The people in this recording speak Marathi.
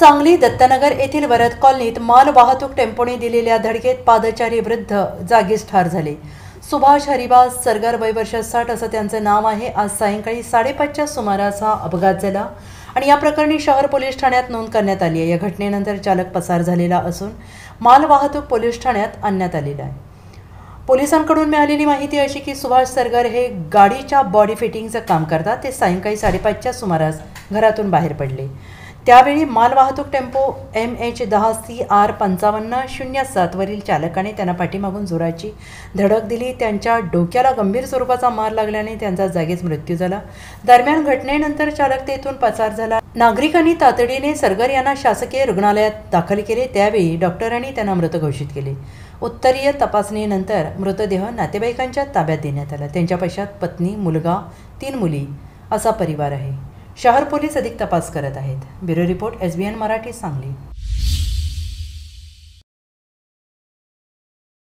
सांगली दत्तनगर येथील वरद कॉलनीत माल वाहतूक टेम्पोने दिलेल्या धडकेत पादचारी वृद्ध जागीच ठार झाले। सुभाष हरिबास सरगर वय वर्ष 60 असं त्यांचं नाव आहे। आज सायंकाळी 5:30च्या सुमारास हा अपघात झाला आणि या प्रकरणी शहर पोलीस ठाण्यात नोंद करण्यात आली आहे। या घटनेनंतर चालक पसार झालेला असून माल वाहतूक पोलीस ठाण्यात आणण्यात आलेला आहे। पोलिसांकडून मिळालेली माहिती अशी की सुभाष सरगर हे गाडीच्या बॉडी फिटिंगचं काम करतात। ते सायंकाळी 5:30च्या सुमारास घरातून बाहेर पडले। त्यावेळी मालवाहतूक टेम्पो MH10CR 5507 वरील चालकाने त्यांना पाठीमागून जोराची धडक दिली। त्यांच्या डोक्याला गंभीर स्वरूपाचा मार लागल्याने त्यांचा जागीच मृत्यू झाला। दरम्यान घटनेनंतर चालक तेथून पसार झाला। नागरिकांनी तातडीने सरगर यांना शासकीय रुग्णालयात दाखल केले। त्यावेळी डॉक्टरांनी त्यांना मृत घोषित केले। उत्तरीय तपासणीनंतर मृतदेह नातेवाईकांच्या ताब्यात देण्यात आला। त्यांच्या पश्चात पत्नी, मुलगा, 3 मुली असा परिवार आहे। शहर पोलीस अधिक तपास करत आहेत। Bureau report SBN Marathi Sangli.